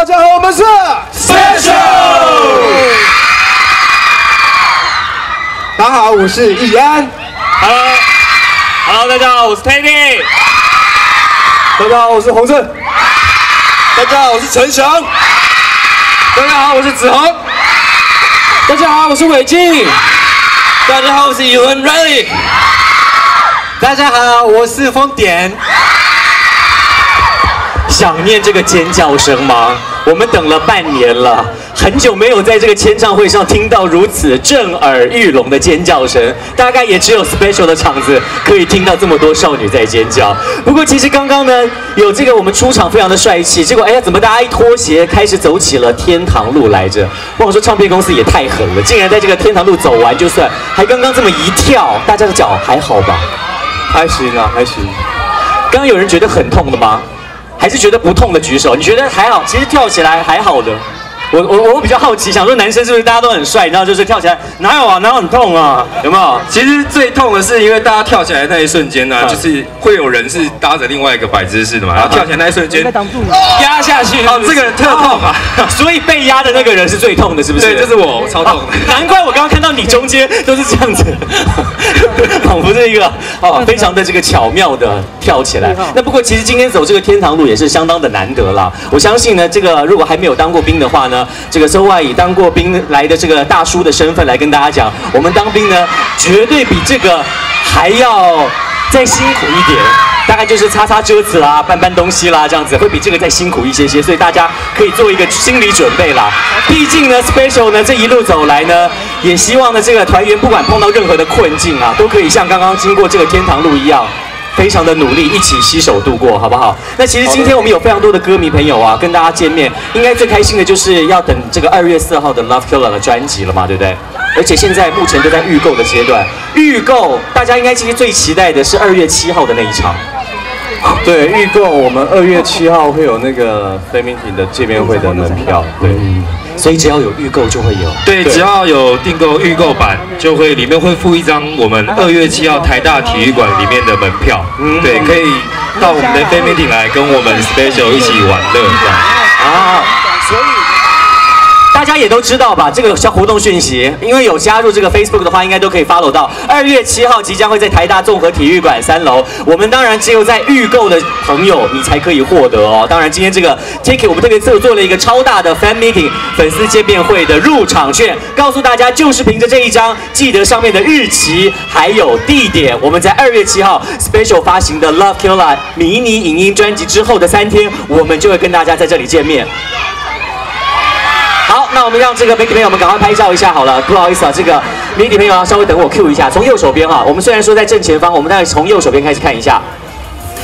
大家好，我们是 Special。大家好，我是易安。 Hello， 大家好，我是 Teddy。 大家好，我是洪正。大家好，我是陈翔。 大家好，我是子恒。 大家好，我是伟静。 大家好，我是宇文 Riley。 大家好，我是丰典。想念这个尖叫声吗？我们等了半年了，很久没有在这个签唱会上听到如此震耳欲聋的尖叫声，大概也只有 Special 的场子可以听到这么多少女在尖叫。不过其实刚刚呢，有这个我们出场非常的帅气，结果哎呀，怎么大家一脱鞋开始走起了天堂路来着？我说唱片公司也太狠了，竟然在这个天堂路走完就算，还刚刚这么一跳，大家的脚还好吧？ 还行啊，还行。 刚刚有人觉得很痛的吗？还是觉得不痛的举手？你觉得还好？其实跳起来还好的。我比较好奇，想说男生是不是大家都很帅？你知道，就是跳起来哪有啊，哪有很痛啊？有没有？ 其实最痛的是，因为大家跳起来那一瞬间呢，就是会有人是搭着另外一个摆姿势的嘛，然后跳起来那一瞬间压下去，哦，这个人特痛啊， 所以被压的那个人是最痛的，是不是？ 对，就是我，超痛。 难怪我刚刚看到你中间都是这样子，仿佛是一个非常的这个巧妙的跳起来。那不过其实今天走这个天堂路也是相当的难得啦。我相信呢，这个如果还没有当过兵的话呢，这个周外以当过兵来的这个大叔的身份来跟大家讲，我们当兵呢，绝对比这个还要再辛苦一点，大概就是擦擦桌子啦、搬搬东西啦，这样子会比这个再辛苦一些些，所以大家可以做一个心理准备啦。毕竟呢 ，Special 呢这一路走来呢，也希望呢这个团员不管碰到任何的困境啊，都可以像刚刚经过这个天堂路一样。非常的努力，一起携手度过，好不好？那其实今天我们有非常多的歌迷朋友啊，跟大家见面，应该最开心的就是要等这个2月4号的 Love Killer 的专辑了嘛，对不对？而且现在目前都在预购的阶段，预购大家应该其实最期待的是2月7号的那一场。 对，预购我们2月7号会有那个飞明体的见面会的门票，对。 所以只要有预购就会有， 对，只要有订购预购版，就会里面会附一张我们2月7号台大体育馆里面的门票，对，可以到我们的 fan meeting 来跟我们 Special 一起玩乐这样。 啊，所以。大家也都知道吧，这个活动讯息，因为有加入这个 Facebook 的话，应该都可以 follow 到。2月7号即将会在台大综合体育馆3楼，我们当然只有在预购的朋友你才可以获得哦。当然今天这个 ticket 我们特别做了一个超大的 fan meeting 粉丝见面会的入场券，告诉大家就是凭着这一张，记得上面的日期还有地点，我们在2月7号 Special 发行的 Love Killer 迷你影音专辑之后的3天，我们就会跟大家在这里见面。好，那我们让这个媒体朋友们赶快拍照一下好了。不好意思啊，这个媒体朋友要稍微等我 Q 一下，从右手边哈。我们虽然说在正前方，我们大概从右手边开始看一下。